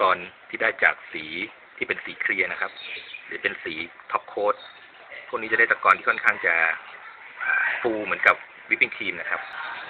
กอนที่ได้จากสีที่เป็นสีเคลียร์นะครับหรือเป็นสีท็อปโค้ดพวกนี้จะได้ตะกอนที่ค่อนข้างจะฟูเหมือนกับวิปปิ้งครีมนะครับ